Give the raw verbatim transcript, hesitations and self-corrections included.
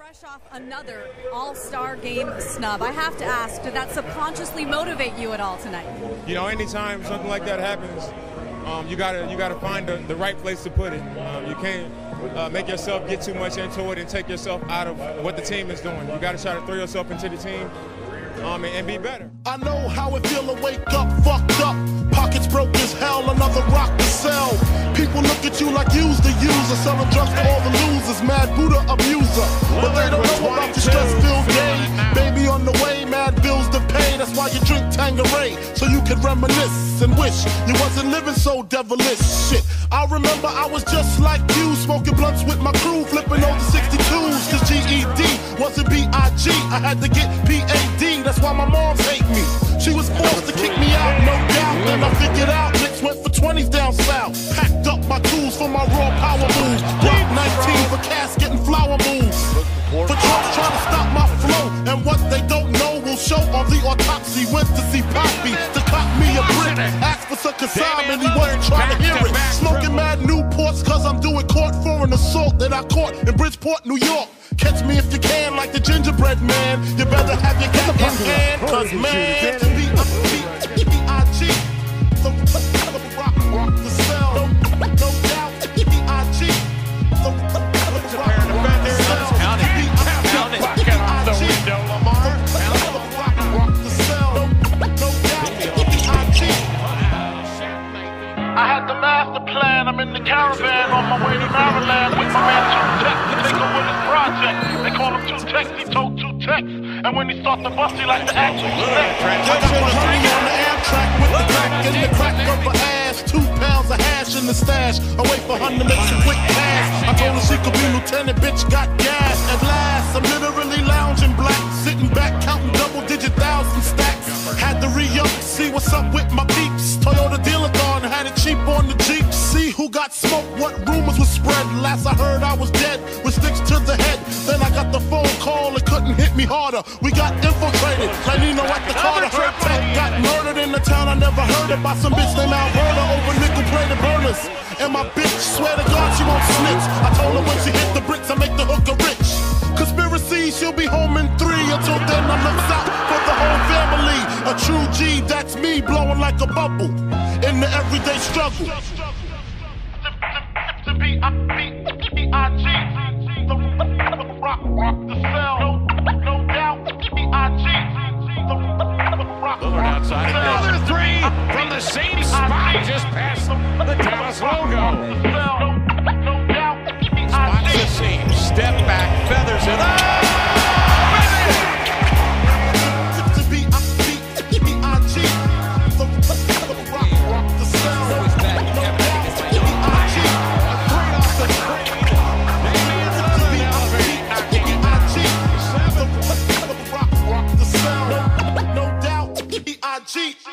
Fresh off another all-star game snub, I have to ask, did that subconsciously motivate you at all tonight? You know, anytime something like that happens, um, you gotta you gotta find the, the right place to put it. Um, you can't uh, make yourself get too much into it and take yourself out of what the team is doing. You gotta try to throw yourself into the team um, and, and be better. I know how it feel to wake up fucked up, pockets broke as hell, another rock to sell. People look at you like you's the user, selling drugs for all the losers, mad Buddha abuser. But they don't know about the stress-filled day. Baby on the way, mad bills to pay. That's why you drink Tanqueray, so you can reminisce and wish you wasn't living so devilish. Shit, I remember I was just like you, smoking blunts with my crew, flipping over sixty-twos. Cause G E D wasn't B I G, I had to get P A D. That's why my mom hate me. She was forced to kick me out, no doubt. And I figured out, Knicks went for twenties down south. Packed up my tools for my raw power moves. Block nineteen for casket and flower moves. For drugs trying to stop my flow. And what they don't know will show on the autopsy. Went to see Poppy to cop me a brick. Asked for some consignment, he wasn't trying to hear it. Smoking mad Newports cause I'm doing court for an assault that I caught in Bridgeport, New York. Catch me if you can, like the gingerbread man. You better have your cat in hand, cause man, to be a B I G. So rock, rock the cell. No, no doubt, B I G. So rock, rock the cell. Count it, count it, count it out the window, Lamar. Rock, rock the cell. No, no doubt, B I G. I had the master plan. I'm in the caravan on my way to Maryland with my man Two Tech to take over this project. They call him Two Tech, he told Two Tech. And when he start the bus, he like to act like I got my honey on the Amtrak with the crack in the crack of her ass. Two pounds of hash in the stash. I wait for her to make some quick cash. I told her she could be lieutenant, bitch got gas. At last, I'm literally lounging black, sitting back, counting double-digit thousand stacks. Had to re-up, see what's up with my peeps. Toyota dealer gone, had it cheap on the Jeep. See who got smoked, what rumors were spread. Last I heard I was dead, with sticks to the head. Then I got the phone call, it couldn't hit me harder. We got infiltrated, like Nino at the Carter. Tech got murdered in the town I never heard of by some bitch named Alberta over nickel-plated burners. And my bitch, swear to God she won't snitch. I told her when she hit the bricks I make the hooker rich. Conspiracy, she'll be home in three. Until then I look out for the whole family. A true G, that's me, blowing like a bubble in the everyday struggle. To be B I G, the rock, rock the cell. No, no doubt, B I G, the rock, Lillard outside. Another three from the same spot, just past the Dallas logo. No doubt, B I Spots G. the seam, step back, feathers it up. To be B I G, the rock, rock the cell. No doubt, B I G. Three off the screen. Maybe it's on the elevator, knocking it down. Rock, rock the cell. No doubt, B I G.